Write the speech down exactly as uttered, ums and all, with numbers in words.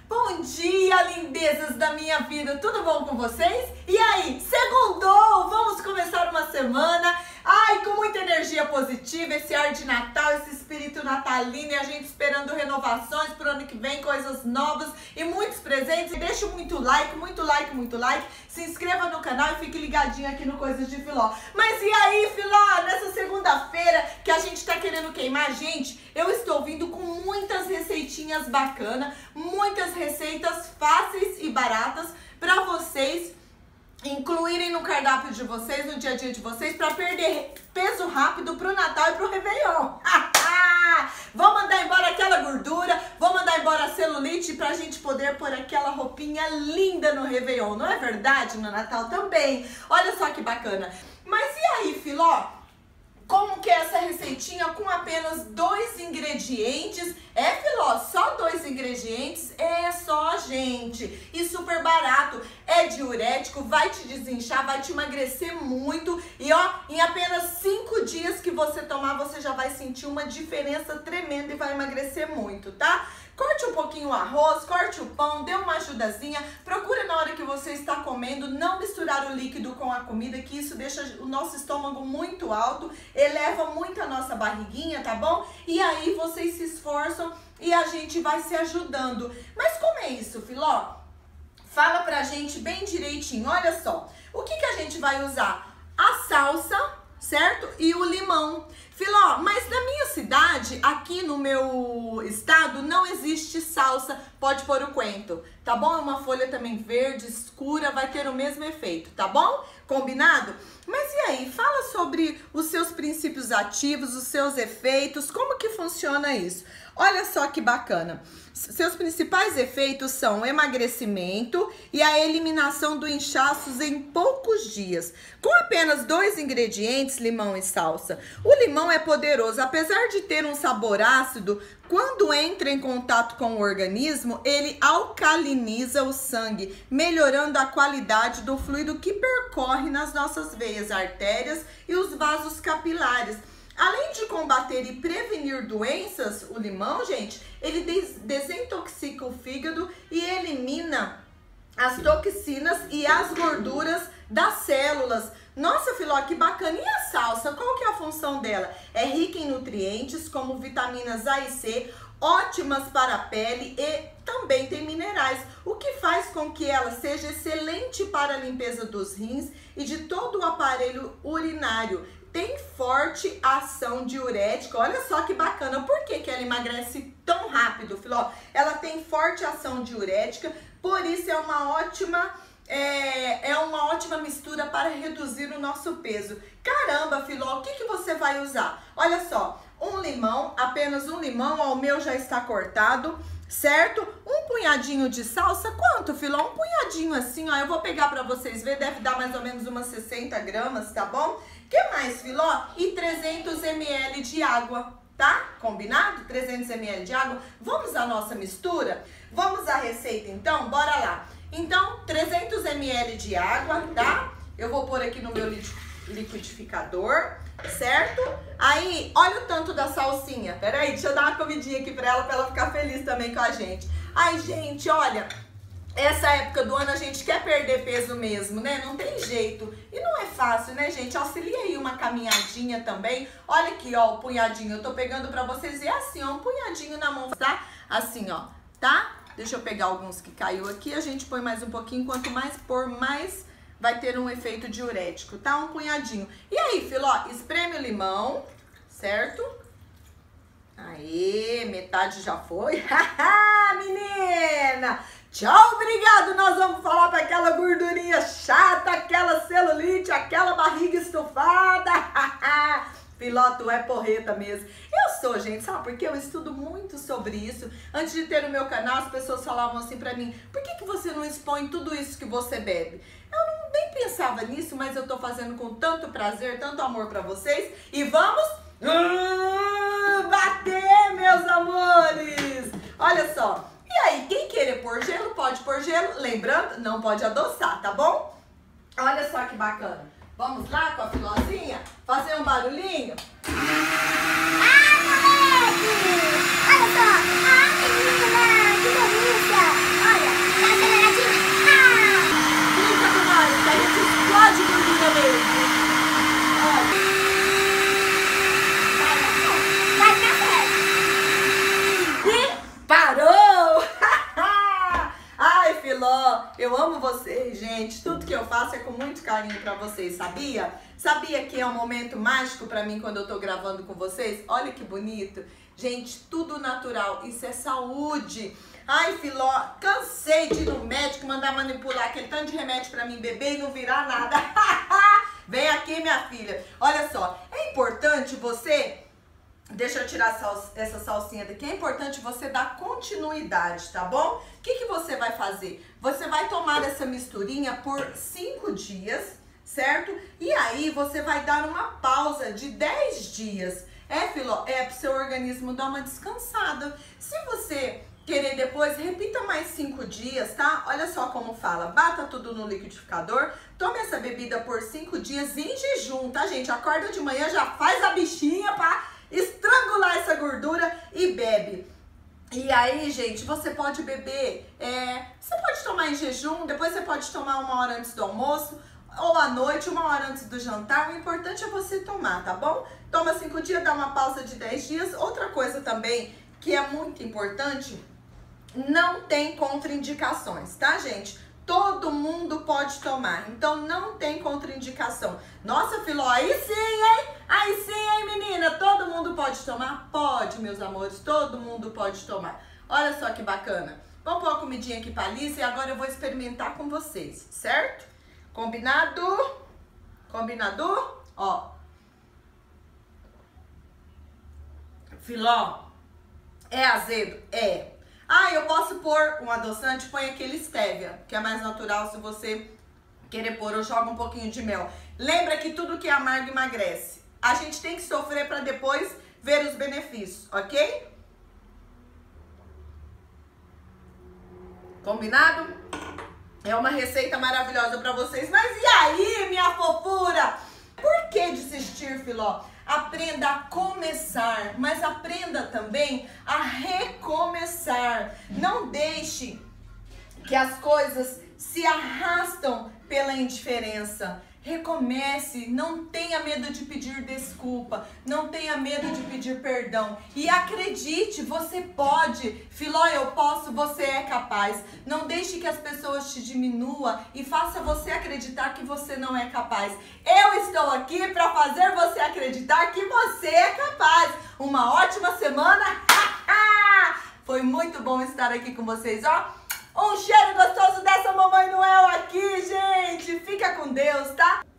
Bom dia, lindezas da minha vida, tudo bom com vocês? E aí, segundou, vamos começar uma semana, ai, com muita energia positiva, esse ar de Natal, esse espírito natalino e a gente esperando renovações pro ano que vem, coisas novas e muitos presentes. Deixa muito like, muito like, muito like, se inscreva no canal e fique ligadinho aqui no Coisas de Filó. Mas e aí, Filó, nessa segunda-feira que a gente tá querendo queimar, gente, eu estou vindo com muitas receitinhas bacanas, muitas receitas fáceis e baratas para vocês incluírem no cardápio de vocês, no dia a dia de vocês, para perder peso rápido pro Natal e pro Réveillon. Vou mandar embora aquela gordura, vou mandar embora a celulite pra gente poder pôr aquela roupinha linda no Réveillon, não é verdade? No Natal também. Olha só que bacana. Mas e aí, Filó? Como que é essa receitinha com apenas dois ingredientes? É, Filó, só dois ingredientes? É só, gente. E super barato. É diurético, vai te desinchar, vai te emagrecer muito. E ó, em apenas cinco dias que você tomar, você já vai sentir uma diferença tremenda e vai emagrecer muito, tá? Corte um pouquinho o arroz, corte o pão, dê uma ajudazinha. Procura na hora que você está comendo não misturar o líquido com a comida, que isso deixa o nosso estômago muito alto, eleva muito a nossa barriguinha, tá bom? E aí vocês se esforçam e a gente vai se ajudando. Mas como é isso, Filó? Fala pra gente bem direitinho, olha só. O que que a gente vai usar? A salsa, certo? E o limão. Filó, mas na minha cidade, aqui no meu estado, não existe salsa, pode pôr o coentro, tá bom? É uma folha também verde, escura, vai ter o mesmo efeito, tá bom? Combinado? Mas e aí, fala sobre os seus princípios ativos, os seus efeitos, como que funciona isso? Olha só que bacana. Seus principais efeitos são emagrecimento e a eliminação do inchaço em poucos dias. Com apenas dois ingredientes, limão e salsa. O limão é poderoso, apesar de ter um sabor ácido, quando entra em contato com o organismo, ele alcaliniza o sangue, melhorando a qualidade do fluido que percorre nas nossas veias, artérias e os vasos capilares. Além de combater e prevenir doenças, o limão, gente, ele des desintoxica o fígado e elimina as toxinas e as gorduras das células. Nossa, Filó, que bacana! E a salsa, qual que é a função dela? É rica em nutrientes como vitaminas A e C, ótimas para a pele e também tem minerais, o que faz com que ela seja excelente para a limpeza dos rins e de todo o aparelho urinário. Tem forte ação diurética, olha só que bacana. Por que que ela emagrece tão rápido, Filó? Ela tem forte ação diurética, por isso é uma ótima, é, é uma ótima mistura para reduzir o nosso peso. Caramba, Filó, o que que você vai usar? Olha só, um limão, apenas um limão, ó, o meu já está cortado, certo? Um punhadinho de salsa, quanto, Filó? Um punhadinho assim, ó, eu vou pegar para vocês verem, deve dar mais ou menos umas sessenta gramas, tá bom? Que mais, Filó? E trezentos mililitros de água, tá? Combinado? trezentos mililitros de água. Vamos à nossa mistura? Vamos à receita, então? Bora lá. Então, trezentos mililitros de água, tá? Eu vou pôr aqui no meu liquidificador, certo? Aí, olha o tanto da salsinha. Peraí, deixa eu dar uma comidinha aqui pra ela, pra ela ficar feliz também com a gente. Ai, gente, olha... Essa época do ano a gente quer perder peso mesmo, né? Não tem jeito. E não é fácil, né, gente? Auxilia aí uma caminhadinha também. Olha aqui, ó, o punhadinho. Eu tô pegando pra vocês e é assim, ó, um punhadinho na mão, tá? Assim, ó, tá? Deixa eu pegar alguns que caiu aqui. A gente põe mais um pouquinho. Quanto mais pôr, mais vai ter um efeito diurético, tá? Um punhadinho. E aí, Filó, espreme o limão, certo? Aê, metade já foi. Haha, menina! Tchau, obrigado! Nós vamos falar para aquela gordurinha chata, aquela celulite, aquela barriga estufada. Filó, tu é porreta mesmo. Eu sou, gente, sabe por quê? Eu estudo muito sobre isso. Antes de ter o meu canal, as pessoas falavam assim pra mim, por que que você não expõe tudo isso que você bebe? Eu não, nem pensava nisso, mas eu tô fazendo com tanto prazer, tanto amor pra vocês. E vamos uh, bater, meus amores! Olha só. E aí, quem querer pôr gelo, pode pôr gelo. Lembrando, não pode adoçar, tá bom? Olha só que bacana. Vamos lá com a Filózinha fazer um barulhinho? Ah, moleque! Olha só! Ah, menina! Que delícia! gente, tudo que eu faço é com muito carinho pra vocês, sabia? Sabia que é um momento mágico pra mim quando eu tô gravando com vocês? Olha que bonito. Gente, tudo natural, isso é saúde. Ai, Filó, cansei de ir no médico, mandar manipular aquele tanto de remédio pra mim beber e não virar nada. Vem aqui, minha filha. Olha só, é importante você... Deixa eu tirar essa salsinha daqui. É importante você dar continuidade, tá bom? O que, que você vai fazer? Você vai tomar essa misturinha por cinco dias, certo? E aí você vai dar uma pausa de dez dias. É, Filó? É pro seu organismo dar uma descansada. Se você querer depois, repita mais cinco dias, tá? Olha só como fala. Bata tudo no liquidificador. Tome essa bebida por cinco dias em jejum, tá, gente? Acorda de manhã, já faz a bichinha pra estrangular essa gordura e bebe. E aí, gente, você pode beber, é, você pode tomar em jejum, depois você pode tomar uma hora antes do almoço, ou à noite, uma hora antes do jantar. O importante é você tomar, tá bom? Toma cinco dias, dá uma pausa de dez dias. Outra coisa também que é muito importante, não tem contraindicações, tá, gente? Todo mundo pode tomar, então não tem contraindicação. Nossa, Filó, aí sim, hein? Aí sim, hein, menina? Todo mundo pode tomar? Pode, meus amores, todo mundo pode tomar. Olha só que bacana. Vamos pôr a comidinha aqui pra Alice e agora eu vou experimentar com vocês, certo? Combinado? Combinado? Ó. Filó, é azedo? É. Ah, eu posso pôr um adoçante? Põe aquele stevia, que é mais natural se você querer pôr. Eu jogo um pouquinho de mel. Lembra que tudo que é amargo emagrece. A gente tem que sofrer para depois ver os benefícios, ok? Combinado? É uma receita maravilhosa para vocês. Mas e aí, minha fofura? Por que desistir, Filó? Aprenda a começar, mas aprenda também a recomeçar. Não deixe que as coisas se arrastam pela indiferença. Recomece, não tenha medo de pedir desculpa, não tenha medo de pedir perdão. E acredite, você pode. Filó, eu posso, você é capaz. Não deixe que as pessoas te diminuam e faça você acreditar que você não é capaz. Eu estou aqui para fazer você acreditar que você é capaz. Uma ótima semana. Foi muito bom estar aqui com vocês, ó. Um cheiro gostoso dessa Mamãe Noel aqui, gente. Fica com Deus, tá?